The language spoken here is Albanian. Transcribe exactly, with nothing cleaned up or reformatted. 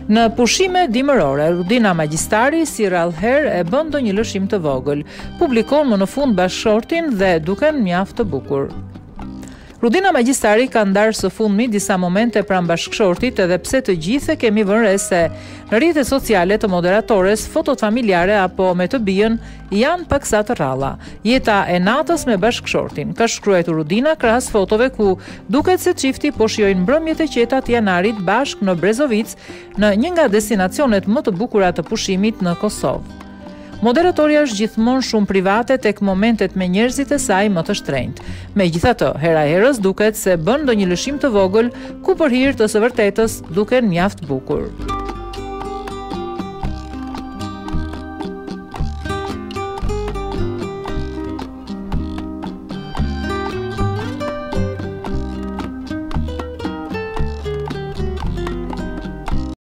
Në pushime dimërore, Rudina Magjistari si rallëherë e bën ndonjë lëshim të vogël. Publikon më në fund bashkëshortin dhe duken mjaft të bukur. Rudina Magjistari ka ndarë së fundmi disa momente pranë bashkëshortit edhe pse të gjithë kemi vënë re se në rrjetet sociale të moderatores, fotot familjare apo me të bijën janë paksa të rralla. Jeta e natës me bashkëshortin, ka shkruar Rudina krahas fotove ku duket se çifti po shijojnë mbrëmjet e qeta të janarit bashkë në Brezovic, në një nga destinacionet më të bukura të pushimit në Kosovë. Moderatorja është gjithmonë shumë private tek momentet me njerëzit e saj më të shtrenjtë. Megjithatë, hera herës duket se bën ndonjë lëshim të vogël ku për hir të së vërtetës duken mjaft bukur.